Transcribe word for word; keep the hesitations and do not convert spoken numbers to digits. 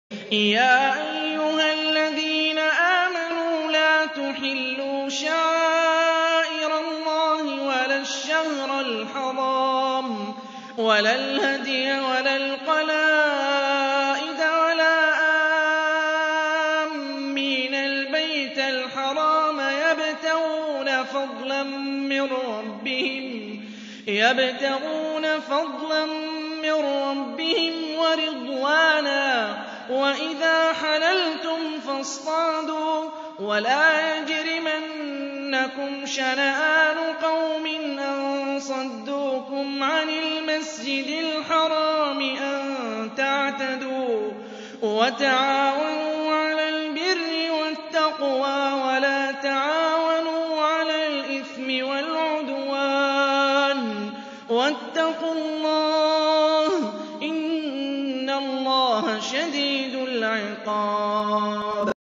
يَا أَيُّهَا الَّذِينَ آمَنُوا لَا تُحِلُّوا شَعَائِرَ اللَّهِ وَلَا الشَّهْرَ الْحَرَامَ وَلَا الْهَدْيَ وَلَا الْقَلَائِدَ وَلَا آمِّينَ الْبَيْتَ الْحَرَامَ يَبْتَغُونَ فَضْلًا مِّن رَّبِّهِمْ يَبْتَغُونَ فَضْلًا مِّن رَّبِّهِمْ وَرِضْوَانًا ۖ وَإِذَا حَلَلْتُمْ فَاصْطَادُوا ۖ وَلَا يَجْرِمَنَّكُمْ شَنَآنُ قَوْمٍ أَن صَدُّوكُمْ عَنِ الْمَسْجِدِ الْحَرَامِ أَن تَعْتَدُوا ۘ وَتَعَاوَنُوا عَلَى الْبِرِّ وَالتَّقْوَىٰ وَلَا تَعَاوَنُوا عَلَى الْإِثْمِ وَالْعُدْوَانِ ۚ وَاتَّقُوا اللَّهَ ۖ إِنَّ اللَّهَ شَدِيدُ الْعِقَابِ.